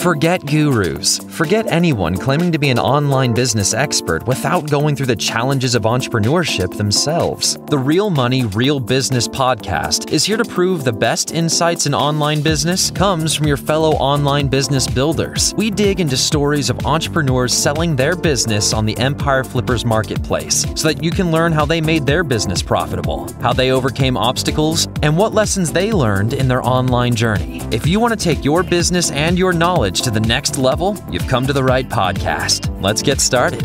Forget gurus. Forget anyone claiming to be an online business expert without going through the challenges of entrepreneurship themselves. The Real Money, Real Business podcast is here to prove the best insights in online business comes from your fellow online business builders. We dig into stories of entrepreneurs selling their business on the Empire Flippers marketplace so that you can learn how they made their business profitable, how they overcame obstacles, and what lessons they learned in their online journey. If you want to take your business and your knowledge to the next level, you've come to the right podcast. Let's get started.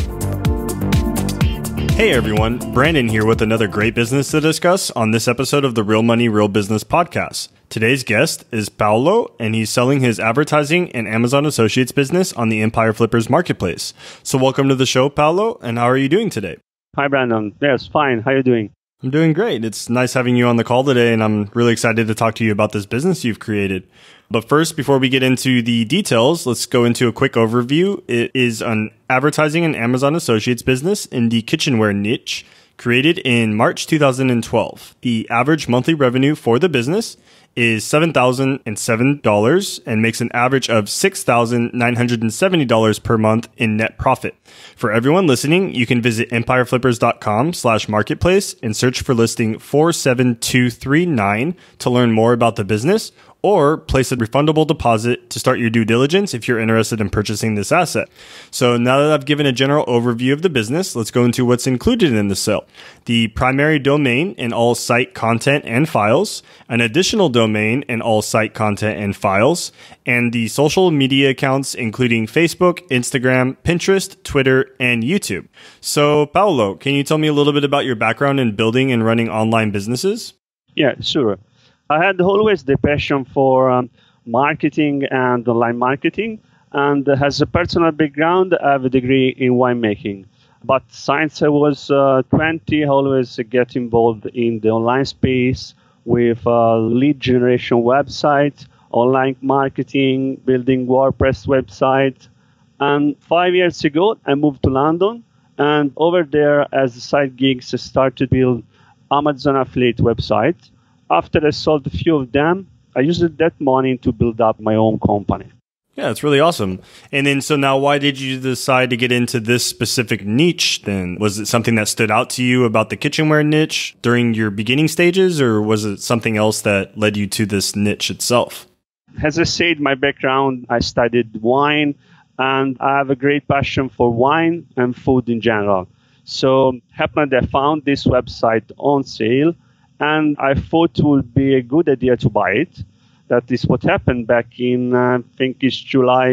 Hey everyone, Brandon here with another great business to discuss on this episode of the Real Money, Real Business podcast. Today's guest is Paolo, and he's selling his advertising and Amazon Associates business on the Empire Flippers marketplace. So welcome to the show, Paolo, and how are you doing today? Hi, Brandon. Yes, fine. How are you doing? I'm doing great. It's nice having you on the call today, and I'm really excited to talk to you about this business you've created. But first, before we get into the details, let's go into a quick overview. It is an advertising and Amazon Associates business in the kitchenware niche, created in March 2012. The average monthly revenue for the business is $7,007 and makes an average of $6,970 per month in net profit. For everyone listening, you can visit empireflippers.com/marketplace and search for listing 47239 to learn more about the business, or place a refundable deposit to start your due diligence if you're interested in purchasing this asset. So now that I've given a general overview of the business, let's go into what's included in the sale. The primary domain and all site content and files, an additional domain and all site content and files, and the social media accounts including Facebook, Instagram, Pinterest, Twitter, and YouTube. So Paolo, can you tell me a little bit about your background in building and running online businesses? Yeah, sure. I had always the passion for marketing and online marketing, and as a personal background, I have a degree in winemaking. But since I was 20, I always get involved in the online space with lead generation website, online marketing, building WordPress website. And 5 years ago, I moved to London, and over there, as side gigs, I started to build Amazon affiliate website. After I sold a few of them, I used that money to build up my own company. Yeah, it's really awesome. And then, so now why did you decide to get into this specific niche then? Was it something that stood out to you about the kitchenware niche during your beginning stages, or was it something else that led you to this niche itself? As I said, my background, I studied wine, and I have a great passion for wine and food in general. So happened I found this website on sale, and I thought it would be a good idea to buy it. That is what happened back in, I think it's July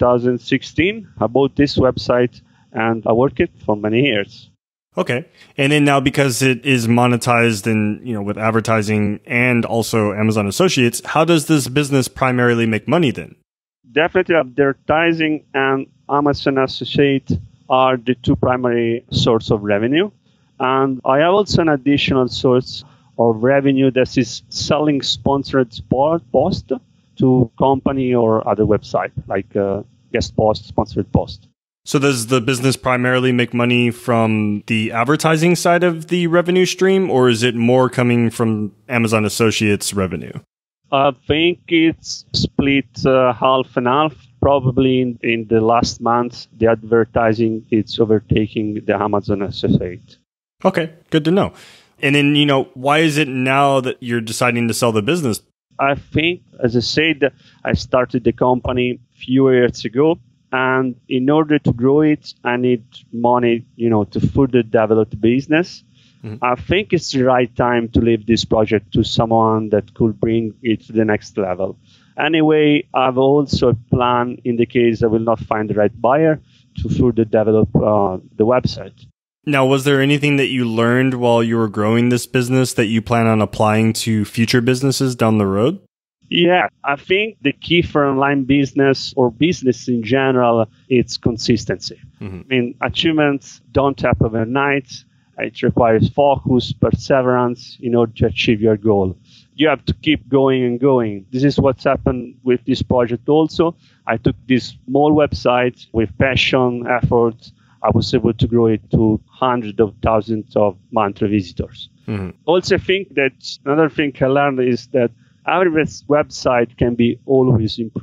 2016. I bought this website and I worked it for many years. Okay. And then now, because it is monetized and, with advertising and also Amazon Associates, how does this business primarily make money then? Definitely advertising and Amazon Associates are the two primary sources of revenue. And I have also an additional source of revenue that is selling sponsored post to company or other website, like guest post, sponsored post. So does the business primarily make money from the advertising side of the revenue stream, or is it more coming from Amazon Associates revenue? I think it's split half and half. Probably in the last month, the advertising is overtaking the Amazon Associates. Okay, good to know. And then, why is it now that you're deciding to sell the business? I think, as I said, I started the company a few years ago. And in order to grow it, I need money, to further develop the business. Mm-hmm. I think it's the right time to leave this project to someone that could bring it to the next level. Anyway, I have also a plan in the case I will not find the right buyer to further develop the website. Now, was there anything that you learned while you were growing this business that you plan on applying to future businesses down the road? Yeah, I think the key for online business or business in general, it's consistency. Mm-hmm. I mean, achievements don't happen overnight. It requires focus, perseverance in order to achieve your goal. You have to keep going and going. This is what's happened with this project also. I took this small website with passion, effort. I was able to grow it to hundreds of thousands of monthly visitors. Mm-hmm. Also, I think that another thing I learned is that every website can be always improved.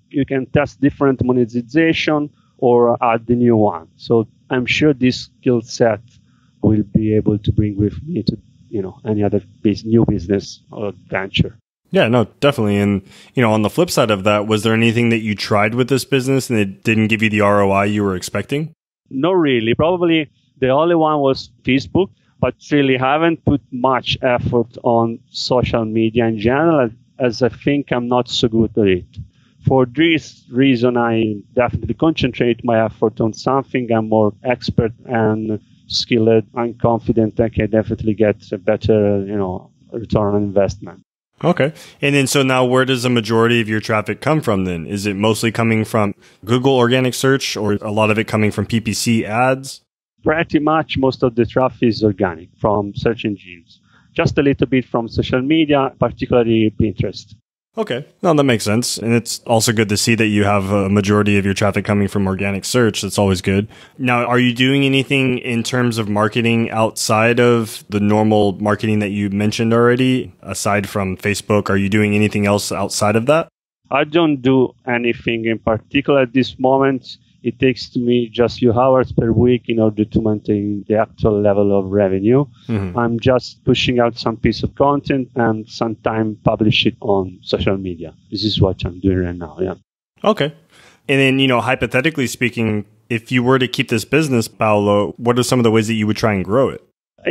you can test different monetization or add the new one. So I'm sure this skill set will be able to bring with me to any other new business or venture. Yeah, no, definitely. And, on the flip side of that, was there anything that you tried with this business and it didn't give you the ROI you were expecting? Not really. Probably the only one was Facebook, but really haven't put much effort on social media in general, as I think I'm not so good at it. For this reason, I definitely concentrate my effort on something I'm more expert and skilled and confident I can definitely get a better, return on investment. Okay. And then so now where does the majority of your traffic come from then? Is it mostly coming from Google organic search or a lot of it coming from PPC ads? Pretty much most of the traffic is organic from search engines. Just a little bit from social media, particularly Pinterest. Okay. No, that makes sense. And it's also good to see that you have a majority of your traffic coming from organic search. That's always good. Now, are you doing anything in terms of marketing outside of the normal marketing that you mentioned already? Aside from Facebook, are you doing anything else outside of that? I don't do anything in particular at this moment. It takes to me just a few hours per week in order to maintain the actual level of revenue. Mm-hmm. I'm just pushing out some piece of content and sometimes publish it on social media. This is what I'm doing right now. Yeah. Okay. And then, hypothetically speaking, if you were to keep this business, Paolo, what are some of the ways that you would try and grow it?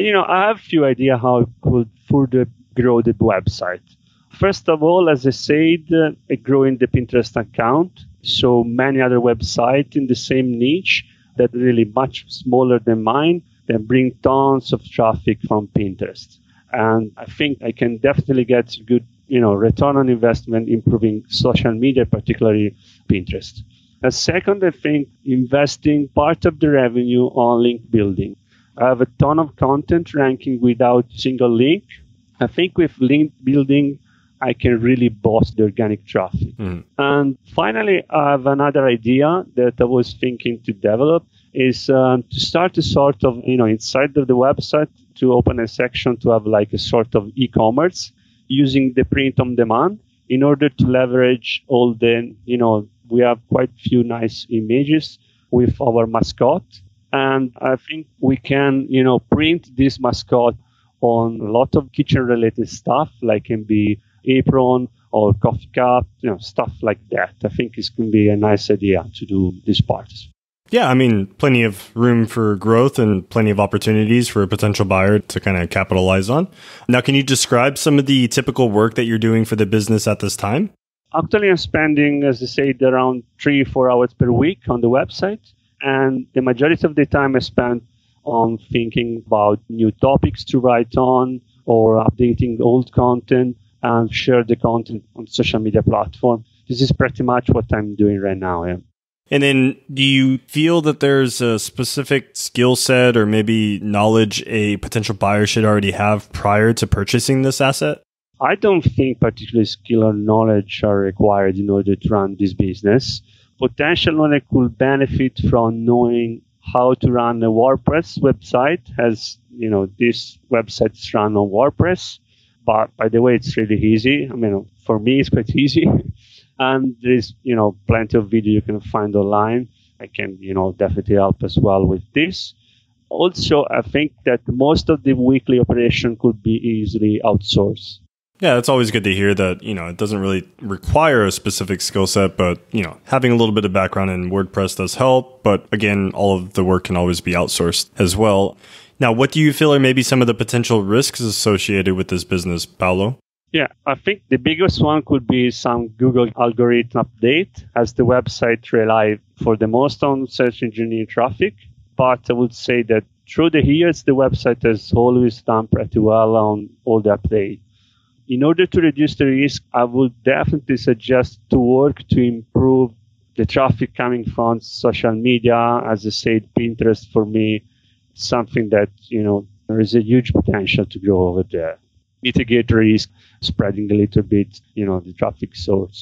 I have a few ideas how I could further grow the website. First of all, as I said, growing the Pinterest account. So many other websites in the same niche that are really much smaller than mine that bring tons of traffic from Pinterest. And I think I can definitely get good, return on investment improving social media, particularly Pinterest. And second, I think investing part of the revenue on link building. I have a ton of content ranking without single link. I think with link building, I can really boost the organic traffic. Mm. And finally, I have another idea that I was thinking to develop is to start a sort of, inside of the website to open a section to have like a sort of e-commerce using the print on demand in order to leverage all the, we have quite a few nice images with our mascot. And I think we can, print this mascot on a lot of kitchen related stuff, like can be apron or coffee cup, stuff like that. I think it's going to be a nice idea to do these parts. Yeah, plenty of room for growth and plenty of opportunities for a potential buyer to kind of capitalize on. Now, can you describe some of the typical work that you're doing for the business at this time? Actually, I'm spending, as I said, around 3-4 hours per week on the website. And the majority of the time I spend on thinking about new topics to write on or updating old content and share the content on social media platform. This is pretty much what I'm doing right now. Yeah. And then do you feel that there's a specific skill set or maybe knowledge a potential buyer should already have prior to purchasing this asset? I don't think particular skill or knowledge are required in order to run this business. Potential owner could benefit from knowing how to run a WordPress website, as this website's run on WordPress. But by the way, it's really easy. For me, it's quite easy. And there's, plenty of video you can find online. I can, definitely help as well with this. Also, I think that most of the weekly operation could be easily outsourced. Yeah, it's always good to hear that, it doesn't really require a specific skill set, but, having a little bit of background in WordPress does help. But again, all of the work can always be outsourced as well. Now, what do you feel are maybe some of the potential risks associated with this business, Paolo? Yeah, I think the biggest one could be some Google algorithm update, as the website relies for the most on search engine traffic. But I would say that through the years, the website has always done pretty well on all the updates. In order to reduce the risk, I would definitely suggest to work to improve the traffic coming from social media. As I said, Pinterest for me, something that, there is a huge potential to grow over there. Mitigate risk, spreading a little bit, the traffic source.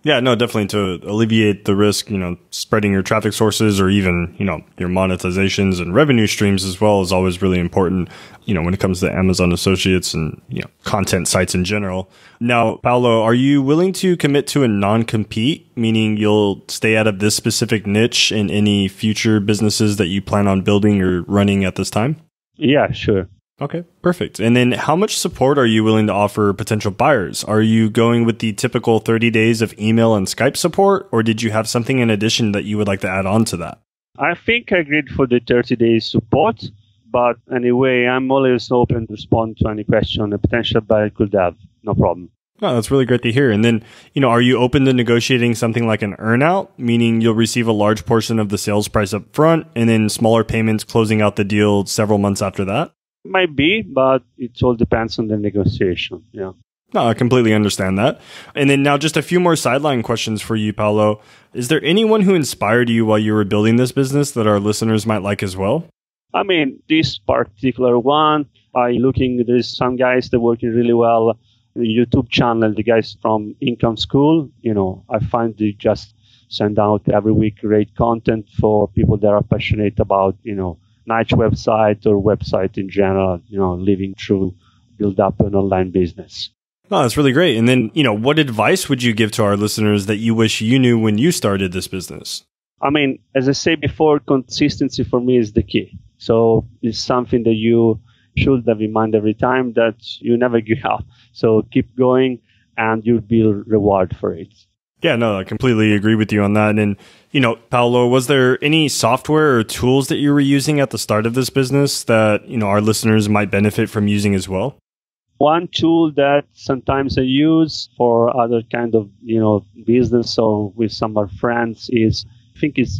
Yeah, no, definitely to alleviate the risk, spreading your traffic sources or even, your monetizations and revenue streams as well is always really important, when it comes to Amazon Associates and, content sites in general. Now, Paolo, are you willing to commit to a non-compete, meaning you'll stay out of this specific niche in any future businesses that you plan on building or running at this time? Yeah, sure. Okay, perfect. And then how much support are you willing to offer potential buyers? Are you going with the typical 30 days of email and Skype support, or did you have something in addition that you would like to add on to that? I think I agreed for the 30 days support, but anyway, I'm always open to respond to any question a potential buyer could have. No problem. Oh, that's really great to hear. And then, are you open to negotiating something like an earnout, meaning you'll receive a large portion of the sales price up front and then smaller payments closing out the deal several months after that? Might be, but it all depends on the negotiation. Yeah. No, I completely understand that. And then now just a few more sideline questions for you, Paolo. Is there anyone who inspired you while you were building this business that our listeners might like as well? I mean, this particular one, there's some guys that are working really well. The YouTube channel, the guys from Income School, I find they just send out every week great content for people that are passionate about, niche website or website in general, living through build up an online business. Oh, that's really great. And then, what advice would you give to our listeners that you wish you knew when you started this business? I mean, as I said before, consistency for me is the key. So it's something that you should have in mind every time, that you never give up. So keep going and you'll be rewarded for it. Yeah, no, I completely agree with you on that. And, Paolo, was there any software or tools that you were using at the start of this business that, our listeners might benefit from using as well? One tool that sometimes I use for other kind of, business or with some of our friends is, I think it's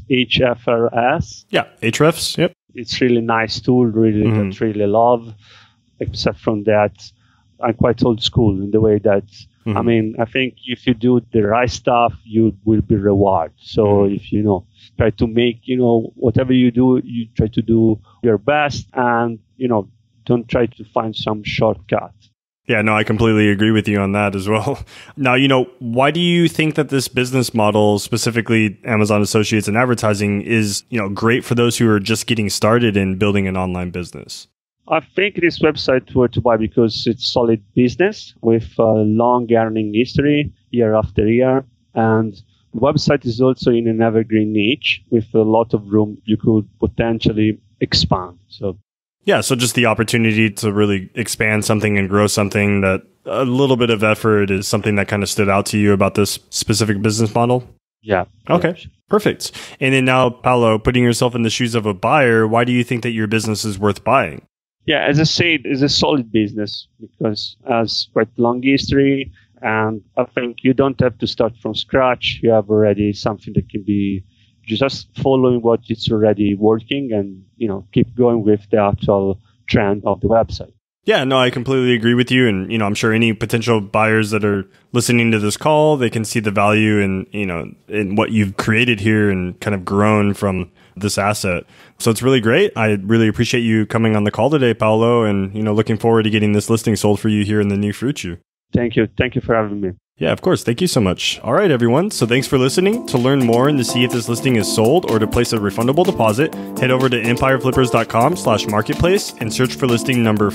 HFRS. Yeah, Ahrefs. Yep. It's really nice tool, that really love. Except from that, I'm quite old school in the way that, I mean, I think if you do the right stuff, you will be rewarded. So if try to make, whatever you do, you try to do your best and, don't try to find some shortcut. Yeah, no, I completely agree with you on that as well. Now, why do you think that this business model, specifically Amazon Associates and advertising, is, great for those who are just getting started in building an online business? I think this website worth to buy because it's solid business with a long earning history year after year. And the website is also in an evergreen niche with a lot of room you could potentially expand. So just the opportunity to really expand something and grow something, that a little bit of effort is something that kind of stood out to you about this specific business model? Yeah. Okay, perfect. And then now, Paolo, putting yourself in the shoes of a buyer, why do you think that your business is worth buying? Yeah, as I said, it's a solid business because it has quite long history. And I think you don't have to start from scratch. You have already something that can be just following what is already working and, keep going with the actual trend of the website. Yeah, no, I completely agree with you. And, I'm sure any potential buyers that are listening to this call, they can see the value in, in what you've created here and kind of grown from this asset. So it's really great. I really appreciate you coming on the call today, Paolo, and, looking forward to getting this listing sold for you here in the near future. Thank you. Thank you for having me. Yeah, of course. Thank you so much. All right, everyone. So thanks for listening. To learn more and to see if this listing is sold or to place a refundable deposit, head over to empireflippers.com/marketplace and search for listing number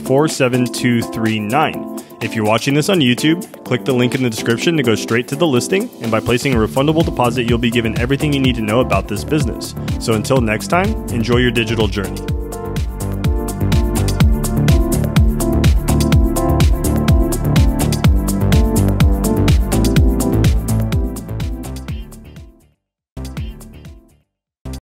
47239. If you're watching this on YouTube, click the link in the description to go straight to the listing. And by placing a refundable deposit, you'll be given everything you need to know about this business. So until next time, enjoy your digital journey.